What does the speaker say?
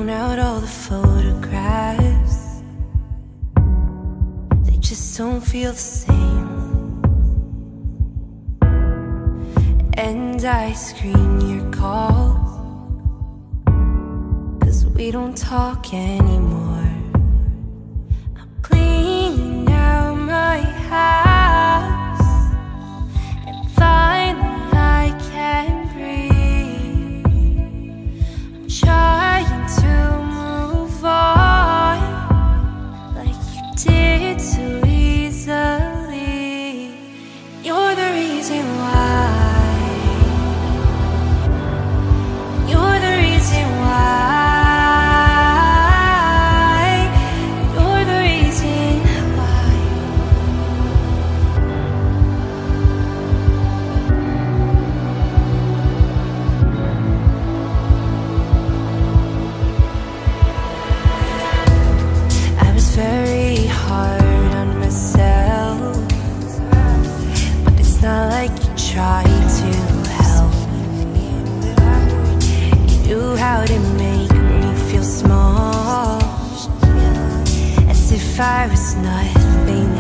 thrown out all the photographs. They just don't feel the same. And I screen your calls, 'cause we don't talk anymore. I'm cleaning out my house, and finally I can breathe. I'm trying to move on, like you did so easily. You're the reason why. You're the reason why. You're the reason why. I was very hard on myself, but it's not like you tried to help. You knew how to make me feel small, as if I was nothing